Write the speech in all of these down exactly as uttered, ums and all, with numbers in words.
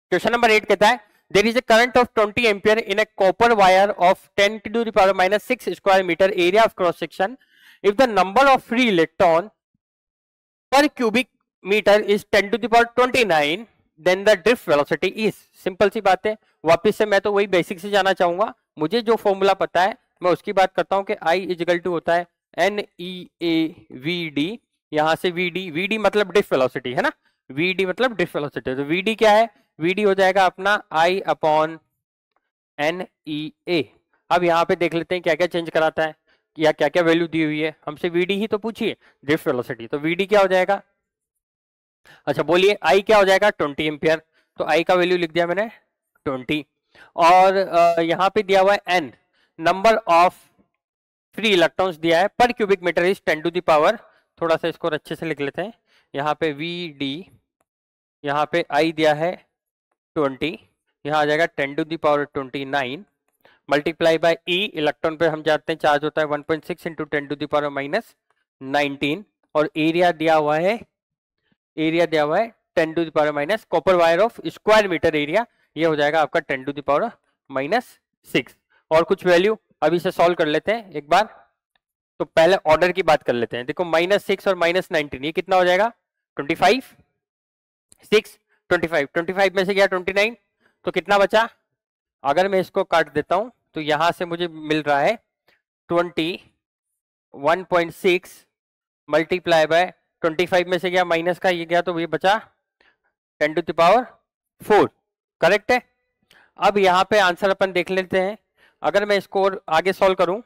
Question number eight कहता है there is a current of twenty ampere in a copper wire of ten to the power minus six square metre area of cross section if the number of free electron per cubic metre is ten to the power twenty nine then the drift velocity is. Simple सी बात है, वापस से मैं तो वही basic से जाना चाहूंगा, मुझे जो फॉर्मूला पता है मैं उसकी बात करता हूं कि आई इजिकल टू होता है N E A V D, यहां से वी डी, वी डी मतलब ड्रिफ्ट वेलोसिटी है ना, वी डी मतलब ड्रिफ्ट वेलोसिटी, तो वी डी क्या है, वी डी हो जाएगा अपना आई अपॉन एन ई ए। अब यहाँ पे देख लेते हैं क्या क्या चेंज कराता है या क्या क्या वैल्यू दी हुई है, हमसे वी डी ही तो पूछिए, ड्रिफ्ट वेलोसिटी, तो वी डी क्या हो जाएगा, अच्छा बोलिए आई क्या हो जाएगा ट्वेंटी एम्पियर, तो आई का वैल्यू लिख दिया मैंने ट्वेंटी, और यहाँ पे दिया हुआ है N, number of free electrons दिया है per cubic metre is ten to the power, थोड़ा सा इसको अच्छे से लिख लेते हैं, यहाँ पे वी डी, यहाँ पे आई दिया है ट्वेंटी, यहाँ आ जाएगा ten to the power twenty nine multiply by E, electron पे हम जानते हैं चार्ज होता है one point six into ten to the power minus nineteen, और एरिया दिया हुआ है, एरिया दिया हुआ है ten to the power minus, copper wire of square metre area, ये हो जाएगा आपका ten to the power minus six, और कुछ वैल्यू अभी से सॉल्व कर लेते हैं एक बार। तो पहले ऑर्डर की बात कर लेते हैं, देखो माइनस सिक्स और माइनस नाइनटीन ये कितना हो जाएगा twenty five, six twenty five, twenty five में से गया ट्वेंटी नाइन, तो कितना बचा, अगर मैं इसको काट देता हूं तो यहां से मुझे मिल रहा है twenty one point six multiply by twenty five में से गया माइनस का ये गया, तो ये बचा ten to the power four, correct है। अब यहाँ पे आंसर अपन देख लेते हैं, अगर मैं इसको और आगे सॉल्व करूं,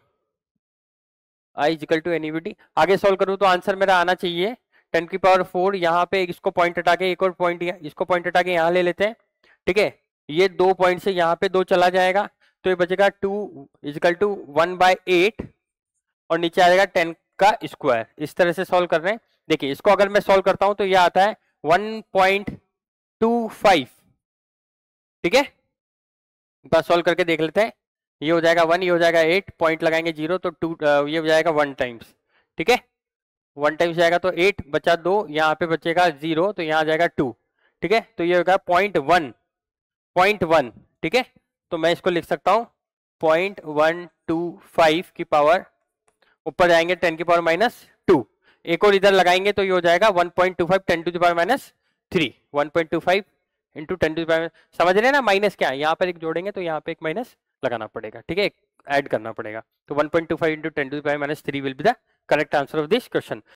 आई इजिकल टू एनईवीटी आगे सॉल्व करूं तो आंसर मेरा आना चाहिए टेन की पावर फोर, यहाँ पे इसको पॉइंट हटा के एक और पॉइंट इसको पॉइंट हटा के यहाँ ले लेते हैं, ठीक है, ये दो पॉइंट से यहाँ पे दो चला जाएगा, तो ये बचेगा two equal to one by eight, और नीचे आ जाएगा टेन का स्क्वायर, इस तरह से सॉल्व कर रहे हैं। देखिए इसको अगर मैं सॉल्व करता हूं तो ये आता है वन पॉइंट टू फाइव, ठीक है, एक बार सॉल्व करके देख लेते हैं, ये हो जाएगा वन, ये हो जाएगा एट, पॉइंट लगाएंगे जीरो तो टू, ये हो जाएगा वन टाइम्स, ठीक है, वन टाइम्स जाएगा तो एट बचा दो, यहाँ पे बचेगा जीरो तो यहाँ जाएगा टू, ठीक है, तो ये होगा पॉइंट वन, पॉइंट वन, ठीक है, तो मैं इसको लिख सकता हूँ पॉइंट वन टू फाइव की पावर, ऊपर जाएंगे टेन की पावर माइनस टू, एक और इधर लगाएंगे तो ये हो जाएगा one point two five ten to the power minus three, one point two five into ten to the power, समझ रहे हैं ना, माइनस क्या है, यहाँ पर एक जोड़ेंगे तो यहाँ पे एक माइनस लगाना पड़ेगा, ठीक है, ऐड करना पड़ेगा, तो one point two five into ten to the power minus three will be the correct answer of this question.